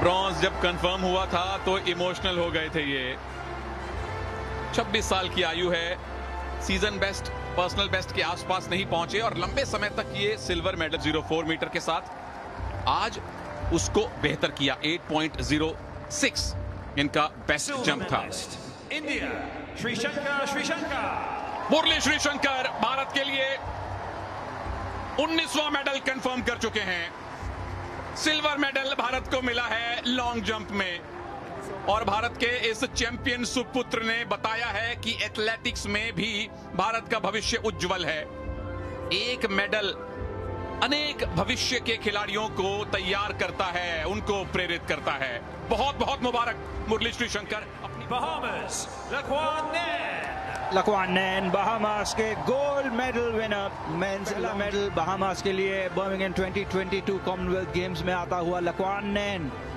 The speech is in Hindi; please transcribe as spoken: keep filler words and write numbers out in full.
ब्रॉन्ज जब कंफर्म हुआ था तो इमोशनल हो गए थे ये। छब्बीस साल की आयु है, सीजन बेस्ट, पर्सनल बेस्ट के आसपास नहीं पहुंचे और लंबे समय तक ये silver medal zero four meter के साथ आज उसको बेहतर किया। आठ पॉइंट ज़ीरो सिक्स इनका बेस्ट जंप था। इंडिया श्रीशंकर श्रीशंकर मुरली श्रीशंकर भारत के लिए उन्नीसवां मेडल कंफर्म कर चुके हैं। सिल्वर मेडल भारत को मिला है लॉन्ग जंप में और भारत के इस चैंपियन सुपुत्र ने बताया है कि एथलेटिक्स में भी भारत का भविष्य उज्जवल है। एक मेडल अनेक भविष्य के खिलाड़ियों को तैयार करता है, उनको प्रेरित करता है। बहुत बहुत मुबारक मुरली श्रीशंकर। बहामास लक्वान नैन लक्वान नैन बहामास के गोल्ड मेडल विनर। मेंस पहला मेडल बहामास के लिए Birmingham twenty twenty two Commonwealth games में आता हुआ लक्वान नैन।